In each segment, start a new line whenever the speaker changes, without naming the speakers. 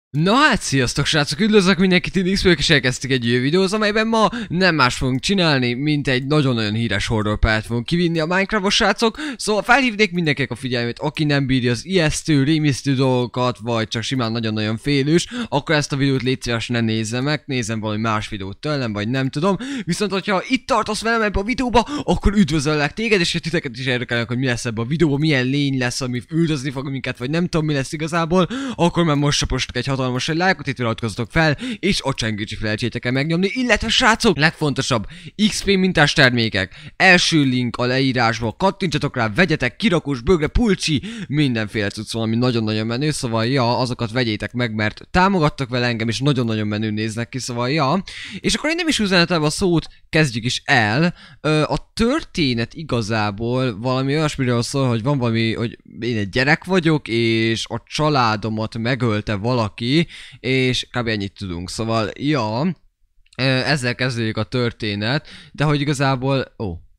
Na hát, sziasztok srácok, üdvözlök mindenkit, én X-Pők, és elkezdtük egy új videót, amelyben ma nem más fogunk csinálni, mint egy nagyon-nagyon híres horrorpályát fogunk kivinni a Minecraftos srácok. Szóval felhívnék mindenkinek a figyelmét, aki nem bírja az ijesztő, rémisztő dolgokat, vagy csak simán nagyon-nagyon félős, akkor ezt a videót légy szíves ne nézze meg, nézem valami más videót tőlem, vagy nem tudom. Viszont hogyha itt tartasz velem ebbe a videóba, akkor üdvözöllek téged, és titeket is érdekelnek, hogy mi lesz ebbe a videóban, milyen lény lesz, ami üldözni fog minket, vagy nem tudom mi lesz igazából, akkor már most sapostok egy hatalmas egy lájkot, itt iratkozzatok fel, és a csengőt felejtsétek el megnyomni, illetve srácok, legfontosabb, XP mintás termékek, első link a leírásba, kattintsatok rá, vegyetek kirakós, bögre, pulcsi, mindenféle cucc van, ami nagyon-nagyon menő, szóval ja, azokat vegyétek meg, mert támogattak vele engem, és nagyon-nagyon menő néznek ki, szóval ja. És akkor én nem is üzenetem a szót, kezdjük is el. A történet igazából valami olyasmiről szól, hogy van valami, hogy én egy gyerek vagyok, és a családomat megölte valaki, és kb. Ennyit tudunk, szóval ja, ezzel kezdődik a történet, de hogy igazából,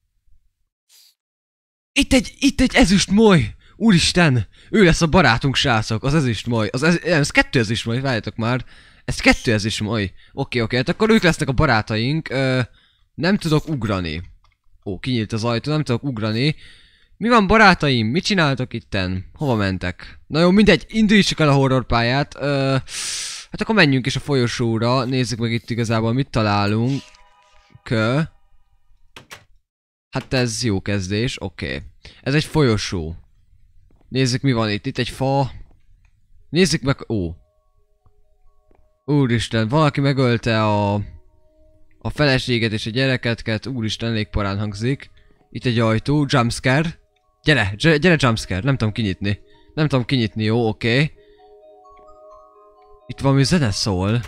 Itt egy ezüstmoly! Úristen! Ő lesz a barátunk, srácok, az ezüstmoly. Ez kettő ezüstmoly, várjátok már. Ez kettő ezüstmoly. Oké, hát akkor ők lesznek a barátaink. Nem tudok ugrani. Kinyílt az ajtó, nem tudok ugrani. Mi van, barátaim? Mit csináltok itten? Hova mentek? Na jó, mindegy, indítsuk el a horrorpályát. Hát akkor menjünk is a folyosóra. Nézzük meg itt igazából mit találunk. Hát ez jó kezdés, oké. Ez egy folyosó. Nézzük mi van itt. Itt egy fa. Nézzük meg... Úristen, valaki megölte a feleséget és a gyerekeket. Úristen, elég parán hangzik. Itt egy ajtó, jumpscare. Gyere jumpscare, nem tudom kinyitni. Nem tudom kinyitni, jó, oké. Itt valami zene szól.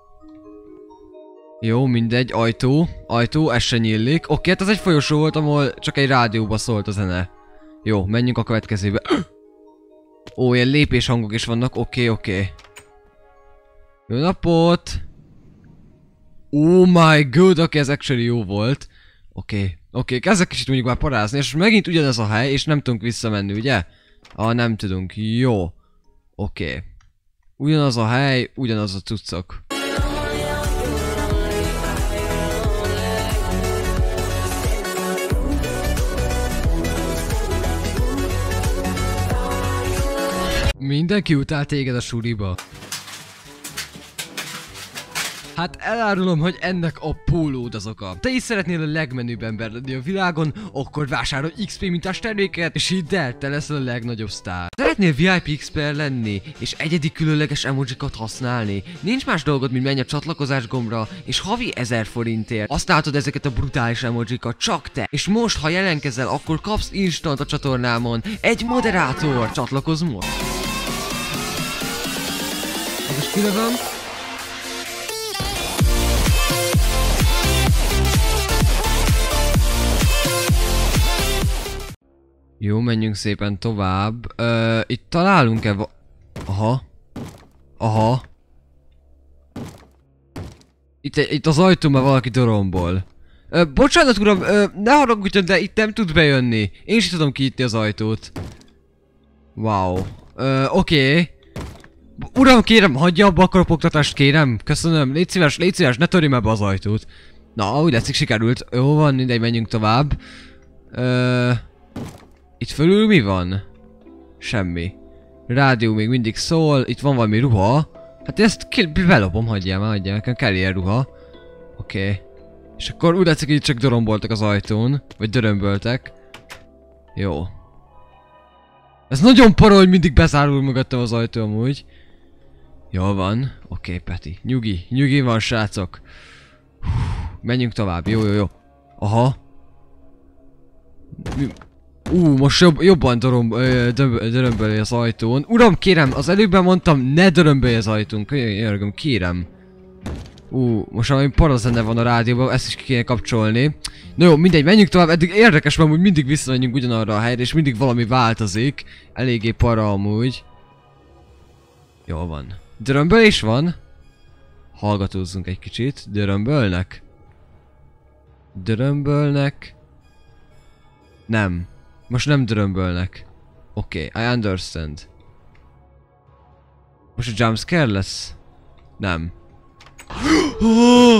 Jó, mindegy, ajtó, ez se nyílik. Oké, hát ez egy folyosó volt, ahol csak egy rádióba szólt a zene. Jó, menjünk a következőbe. Ilyen lépéshangok is vannak, oké. Jó napot! Oh my god, oké, ez actually jó volt. Oké, kezdek kicsit mondjuk már parázni, és megint ugyanaz a hely, és nem tudunk visszamenni, ugye? Nem tudunk, jó. Oké. Ugyanaz a hely, ugyanaz a cuccok. Mindenki utál téged a suliba. Hát elárulom, hogy ennek a pólód az oka. Te is szeretnél a legmenőbb ember lenni a világon, akkor vásárolj XP mintás terméket, és hidd el, te leszel a legnagyobb sztár. Szeretnél VIP expert lenni, és egyedi különleges emojikat használni? Nincs más dolgod, mint menj a csatlakozás gombra, és havi 1000 forintért használhatod ezeket a brutális emojikat, csak te. És most, ha jelentkezel, akkor kapsz instant a csatornámon egy moderátor. Csatlakozz most! Az is kilövöm. Jó, menjünk szépen tovább. Itt találunk-e Aha. Itt az ajtóban valaki dorombol. Bocsánat uram, ne haragudjon, de itt nem tud bejönni. Én is tudom kinyitni az ajtót. Wow. Oké. Uram, kérem, hagyja abba a kopogtatást, kérem. Köszönöm, légy szíves, ne törjem ebbe az ajtót. Na, úgy látszik, sikerült. Jó van, mindegy, menjünk tovább. Itt fölül mi van? Semmi. Rádió még mindig szól, itt van valami ruha. Hát ezt belopom, hagyjál már, nekem kell ilyen ruha. Oké. És akkor úgy látszik, hogy itt csak doromboltak az ajtón. Vagy dörömböltek. Jó. Ez nagyon para, hogy mindig bezárul mögöttem az ajtó amúgy. Jól van. Oké, Peti. Nyugi van, srácok. Menjünk tovább, jó. Aha. Most jobban dörömbölj az ajtón. Uram, kérem, az előbben mondtam, ne dörömbölj az ajtón. Kérem. Most valami parazene van a rádióban, ezt is ki kéne kapcsolni. Na jó, mindegy, menjünk tovább, eddig érdekes, mert amúgy mindig visszamegyünk ugyanarra a helyre, és mindig valami változik. Eléggé para amúgy. Jól van. Dörömbölés van? Hallgatózzunk egy kicsit. Dörömbölnek. Nem. Most nem dörömbölnek. Oké, I understand. Most a jumpscare lesz? Nem. Oh!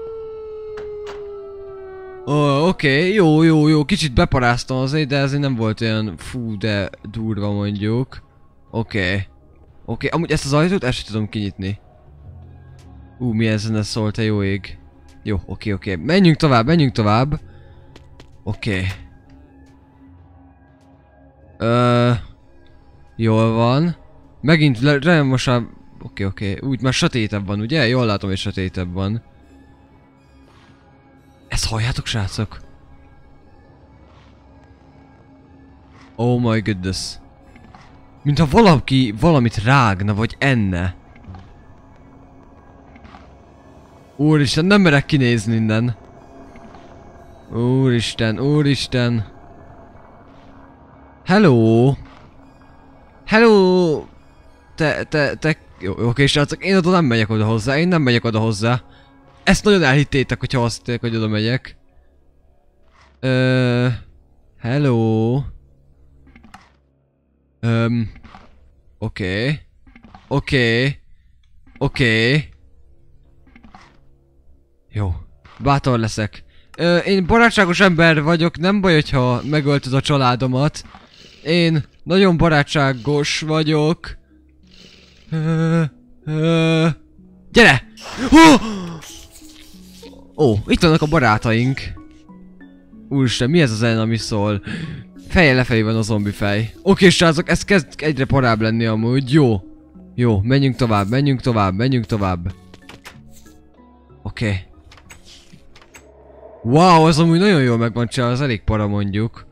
Oh, oké, jó, kicsit beparáztam azért, de ezért nem volt olyan fú, de durva mondjuk. Oké, amúgy ezt az ajtót el sem tudom kinyitni. Milyen zene szól, te jó ég. Jó, oké, menjünk tovább. Oké. Jól van. Megint most már... Oké. Úgy már sötétebb van, ugye? Jól látom, hogy sötétebb van. Ezt halljátok, srácok? Oh my goodness. Mintha valaki valamit rágna, vagy enne. Úristen, nem merek kinézni innen. Úristen. Hello. Te... Jó, oké, srácok, én oda nem megyek oda hozzá. Ezt nagyon elhittétek, hogyha azt hitték, hogy oda megyek. Hello. Oké. Jó, bátor leszek. Én barátságos ember vagyok, nem baj, hogyha megöltöd a családomat. Én nagyon barátságos vagyok. Gyere! Itt vannak a barátaink. Úristen, mi ez az zene, ami szól? Feje lefelé van a zombi fej. Oké, srácok, ez kezd egyre parább lenni amúgy. Jó, menjünk tovább. Oké. Wow, az amúgy nagyon jól meg van csinálva, az elég para mondjuk.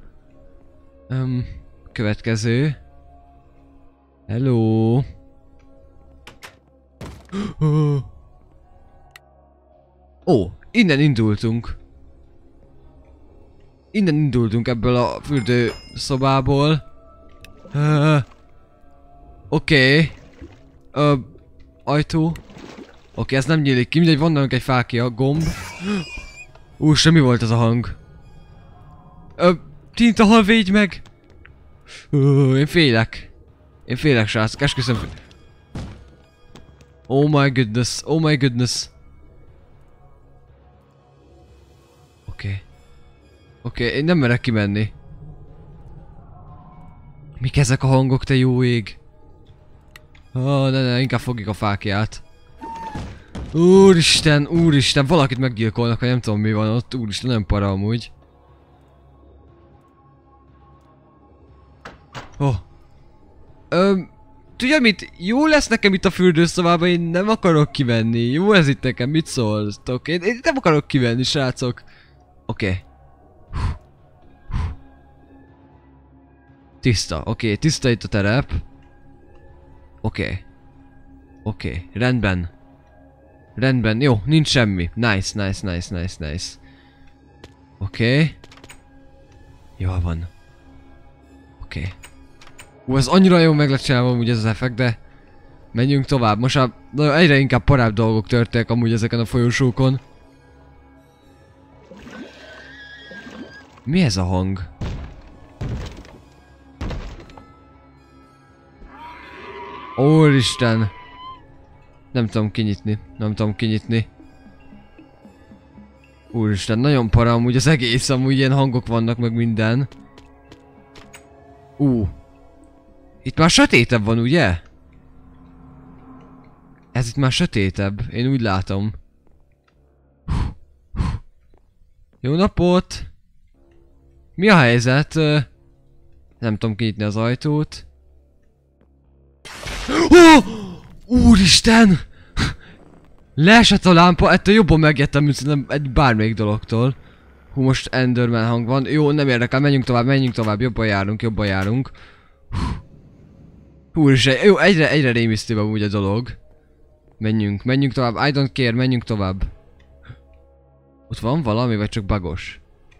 Következő. Hello. Innen indultunk. Ebből a fürdőszobából. Oké. Ajtó. Oké, ez nem nyílik ki, mindegy, van nálunk egy fákja, gomb. Semmi volt ez a hang. Tintahal, védj meg! Én félek, srácok, esküszöm. Oh my goodness. Oké, én nem merek kimenni. Mik ezek a hangok, te jó ég? Ne, inkább fogjuk a fákját. Úristen, valakit meggyilkolnak, ha nem tudom mi van ott. Úristen, nem para amúgy. Tudja mit? Jó lesz nekem itt a fürdőszobában, én nem akarok kivenni. Jó ez itt nekem, mit szóltok? Én nem akarok kivenni, srácok. Oké. Tiszta, tiszta itt a terep. Oké, rendben, jó, nincs semmi. Nice. Oké. Jól van. Oké. Ez annyira jó meg lett csinálva amúgy ez az effekt, de... Menjünk tovább, most már egyre inkább parább dolgok történnek amúgy ezeken a folyosókon. Mi ez a hang? Úristen! Nem tudom kinyitni. Úristen, nagyon para amúgy az egész, amúgy ilyen hangok vannak meg minden. Itt már sötétebb van, ugye? Ez itt már sötétebb, én úgy látom. Jó napot! Mi a helyzet? Nem tudom kinyitni az ajtót. Úristen! Leesett a lámpa, ettől jobban megijedtem, mint szerintem egy bármelyik dologtól. Most Enderman hang van. Jó, nem érdekel, menjünk tovább, jobban járunk. Úristen, jó, egyre rémisztőbb amúgy a dolog. Menjünk tovább, I don't care, menjünk tovább. Ott van valami, vagy csak bugos?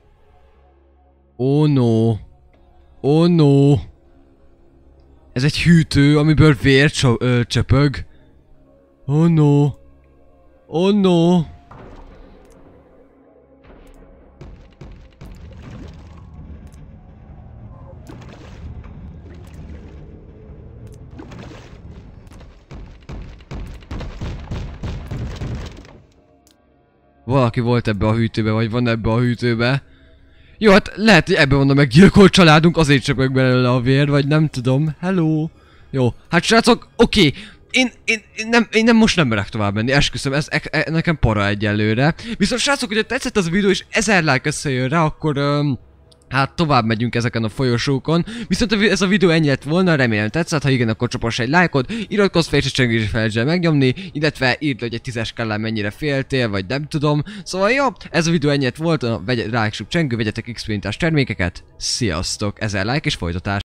Oh no. Ez egy hűtő, amiből vér csöpög. Oh no. Valaki volt ebbe a hűtőbe, vagy van ebbe a hűtőbe. Jó, hát lehet, hogy ebben van a meggyilkolt családunk, azért csöpög belőle a vér, vagy nem tudom. Hello. Jó, hát srácok, oké. Én most nem merek tovább menni, esküszöm, ez nekem para egyelőre. Viszont srácok, hogyha tetszett az a videó és 1000 like összejön rá, akkor hát tovább megyünk ezeken a folyosókon. Viszont ez a videó ennyi lett volna, remélem tetszett, ha igen, akkor csapass egy lájkot, iratkozz fel és csengésre felejtsd el megnyomni, illetve írd le, hogy egy 10-es skálán mennyire féltél, vagy nem tudom. Szóval jó, ez a videó ennyi lett volt, rájtsuk csengő, vegyetek experimentás termékeket, sziasztok, 1000 like és folytatás.